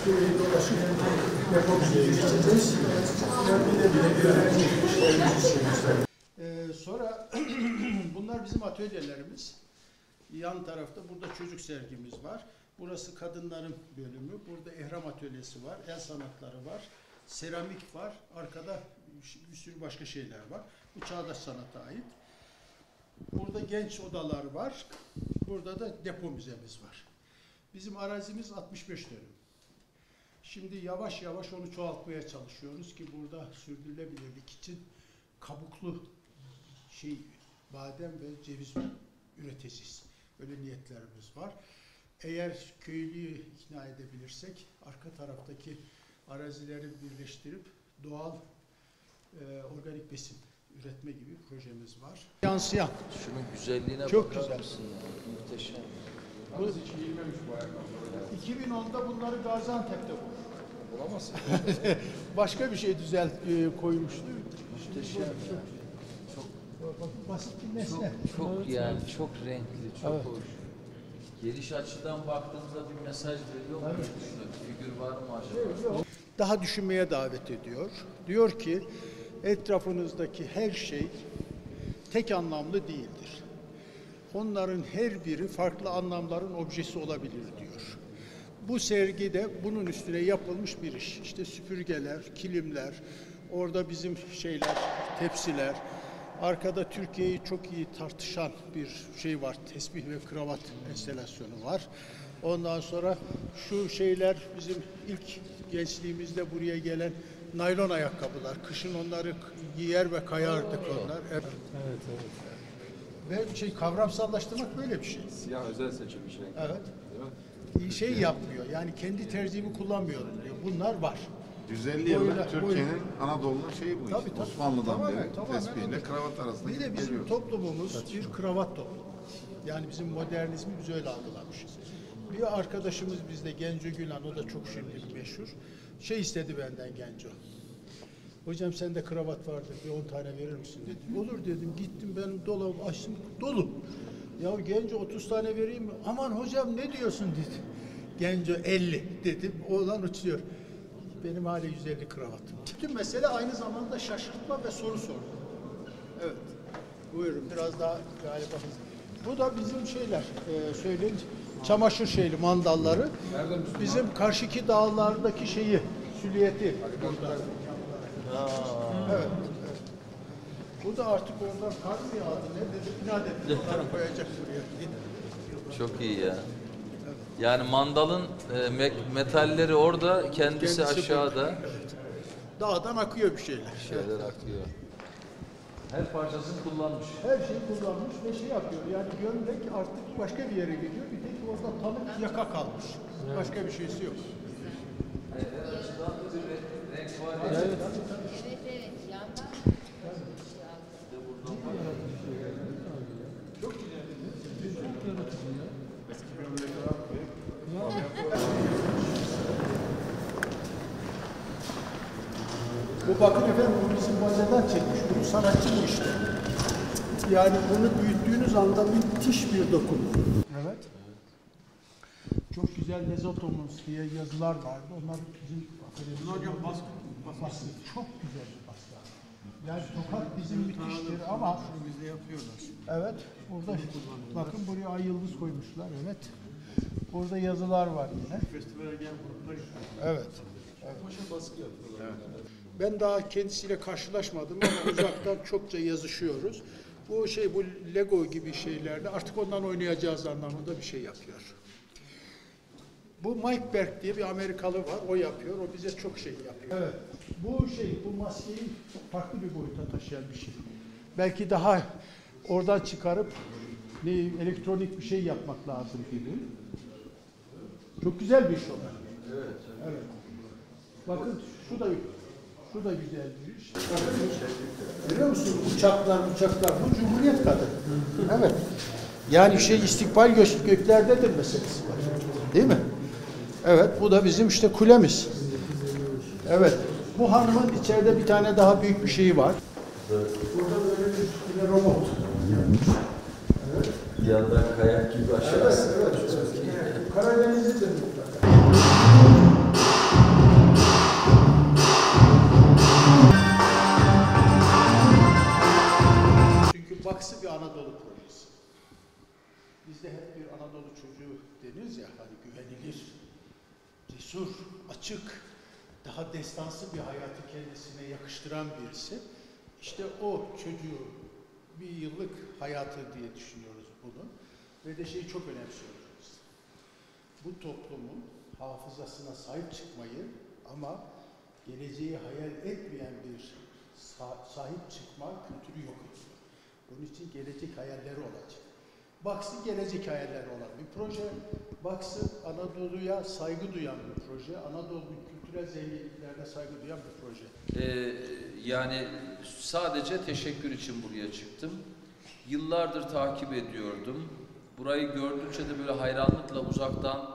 dolaşıp depomuzu geçeceğiz. Sonra bunlar bizim atölyelerimiz. Yan tarafta burada çocuk sergimiz var. Burası kadınların bölümü. Burada ehram atölyesi var, el sanatları var, seramik var. Arkada bir sürü başka şeyler var. Bu çağdaş sanata ait. Burada genç odalar var. Burada da depo müzemiz var. Bizim arazimiz 65 dönüm. Şimdi yavaş yavaş onu çoğaltmaya çalışıyoruz ki burada sürdürülebilirlik için kabuklu badem ve ceviz üreteceğiz. Öyle niyetlerimiz var. Eğer köylüyü ikna edebilirsek arka taraftaki arazileri birleştirip doğal organik besin üretme gibi bir projemiz var. Yansıyan. Şunun güzelliğine çok bakar güzel. mısın ya? Muhteşem. Bu 2010'da bunları Gaziantep'te bulduk. Bulamazsın. Başka bir şey koymuştu. Muhteşem. Basit bir nesne. Çok yani çok renkli, çok evet. hoş. Geniş açıdan baktığınızda bir mesaj veriyor mu? Evet. Figür var mı acaba? Daha düşünmeye davet ediyor. Diyor ki etrafınızdaki her şey tek anlamlı değildir. Onların her biri farklı anlamların objesi olabilir diyor. Bu sergide bunun üstüne yapılmış bir iş. İşte süpürgeler, kilimler, orada bizim tepsiler, arkada Türkiye'yi çok iyi tartışan bir şey var, tesbih ve kravat enstalasyonu var. Ondan sonra şu şeyler bizim ilk gençliğimizde buraya gelen naylon ayakkabılar. Kışın onları giyer ve kayardık onlar. Evet. Ve kavramsallaştırmak böyle bir şey. Siyah özel seçilmiş renk. Evet. Değil mi? Yapmıyor. Yani kendi tercihimi kullanmıyorum diyor. Bunlar var. 150 yıllık Türkiye'nin Anadolu'nun şeyi bu Tabii, işte. tabii. Osmanlı'dan Tamamen, beri tamamen tespihle öyle. kravat arasında Bir de gidip bizim geliyoruz. toplumumuz bir kravat toplumu. Yani bizim modernizmi biz öyle algılamışız. Bir arkadaşımız bizde Genco Gülen, o da çok şimdi meşhur. İstedi benden Genco. Hocam sende kravat vardır, bir 10 tane verir misin dedi. Olur dedim, gittim benim dolabımı açtım, dolu. Ya Genco 30 tane vereyim mi? Aman hocam ne diyorsun dedi. Genco 50 dedim, oğlan uçuyor. Benim hala 150 kravatım. Bütün mesele aynı zamanda şaşırtma ve soru sorma. Evet. Buyurun biraz daha galiba hızlı. Bu da bizim söyleyeyim, çamaşır mandalları. Bizim karşıki dağlardaki süliyeti burada. Evet. Bu da artık oradan kar mı yağdı ne dedi? İnat etti. Onları koyacak buraya. Çok iyi ya. Yani mandalın metalleri orada, kendisi aşağıda. Evet. Dağdan akıyor bir şeyler. Şeyler akıyor. Her parçasını kullanmış. Her şeyi kullanmış ve yapıyor. Yani gömlek artık başka bir yere gidiyor. Bir tek orada tanık yaka kalmış. Başka bir şeysi yok. Her açıdan da bir renk var. Evet. Yandan. Çok güzel. Bu bakın efendim, bu bizim Baze'den çekmiş. Bunu sanatçı bu işte. Yani bunu büyüttüğünüz anda müthiş bir dokum. Evet. Çok güzel Lezotomuz diye yazılar vardı. Onlar bizim hocam baskı. Çok güzel bir baskı. Yani Tokat bizim müthiştir ama bizde yapıyorlar. Evet. Burada bakın buraya ay yıldız koymuşlar. Evet. Burada yazılar var yine. Festivale gel gruplar. Evet. Baskı yapıyorlar. Evet. Ben daha kendisiyle karşılaşmadım ama uzaktan çokça yazışıyoruz. Bu bu Lego gibi şeylerde artık ondan oynayacağız anlamında bir şey yapıyor. Bu Mike Berg diye bir Amerikalı var, o yapıyor, o bize çok şey yapıyor. Evet, bu maskeyi farklı bir boyuta taşıyan bir şey. Belki daha oradan çıkarıp elektronik bir şey yapmak lazım gibi. Çok güzel bir iş o. Evet. Bakın şu da güzel bir iş. Görüyor musun? Uçaklar. Bu Cumhuriyet kadını. Evet. Yani istikbal göklerdedir meselesi var. Değil mi? Evet. Bu da bizim kulemiz. Evet. Bu hanımın içeride bir tane daha büyük bir şeyi var. Burada böyle bir robot. Evet. Bir yandan kayak gibi aşağısı. Evet. Karadenizlidir mutlaka. Anadolu çocuğu deniz ya, hani güvenilir, cesur, açık, daha destansı bir hayatı kendisine yakıştıran birisi. İşte o çocuğu bir yıllık hayatı diye düşünüyoruz bunu. Ve de şeyi çok önemsiyoruz biz. Bu toplumun hafızasına sahip çıkmayı ama geleceği hayal etmeyen bir sahip çıkma kültürü yok ediyor. Bunun için gelecek hayalleri olacak. Baksı gelecek hayalleri olan bir proje. Baksı Anadolu'ya saygı duyan bir proje. Anadolu'nun kültürel zenginliklerine saygı duyan bir proje. Yani sadece teşekkür için buraya çıktım. Yıllardır takip ediyordum. Burayı gördükçe de böyle hayranlıkla uzaktan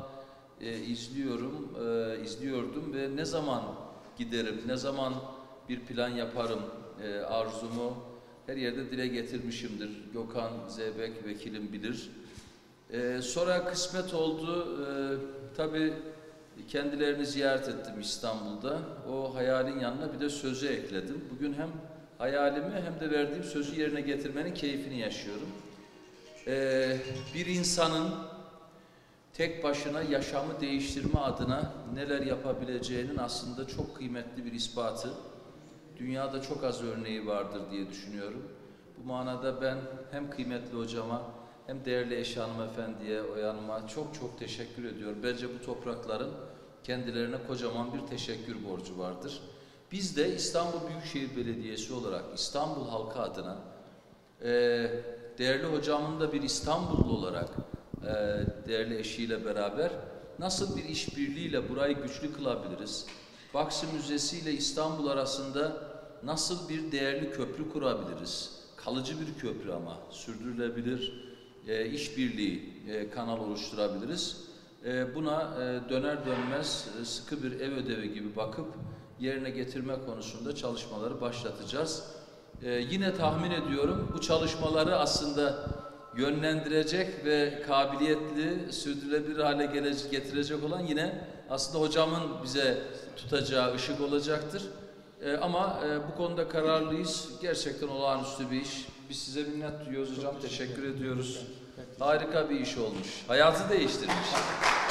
izliyordum ve ne zaman giderim, ne zaman bir plan yaparım arzumu her yerde dile getirmişimdir. Gökhan Zeybek vekilim bilir. Sonra kısmet oldu. Tabii kendilerini ziyaret ettim İstanbul'da. O hayalin yanına bir de sözü ekledim. Bugün hem hayalimi hem de verdiğim sözü yerine getirmenin keyfini yaşıyorum. Bir insanın tek başına yaşamı değiştirme adına neler yapabileceğinin aslında çok kıymetli bir ispatı. Dünyada çok az örneği vardır diye düşünüyorum. Bu manada ben hem kıymetli hocama hem değerli eşi hanımefendiye, Oya Hanım'a çok teşekkür ediyorum. Bence bu toprakların kendilerine kocaman bir teşekkür borcu vardır. Biz de İstanbul Büyükşehir Belediyesi olarak İstanbul halkı adına değerli hocamın da bir İstanbullu olarak değerli eşiyle beraber nasıl bir işbirliğiyle burayı güçlü kılabiliriz? Baksı Müzesi ile İstanbul arasında nasıl bir değerli köprü kurabiliriz? Kalıcı bir köprü ama sürdürülebilir işbirliği kanal oluşturabiliriz. Buna döner dönmez sıkı bir ev ödevi gibi bakıp yerine getirme konusunda çalışmaları başlatacağız. Yine tahmin ediyorum bu çalışmaları aslında yönlendirecek ve kabiliyetli, sürdürülebilir hale getirecek olan yine aslında hocamın bize tutacağı ışık olacaktır. Ama bu konuda kararlıyız. Gerçekten olağanüstü bir iş. Biz size minnet duyuyoruz hocam. Teşekkür ediyoruz. Harika bir iş olmuş. Hayatı değiştirmiş.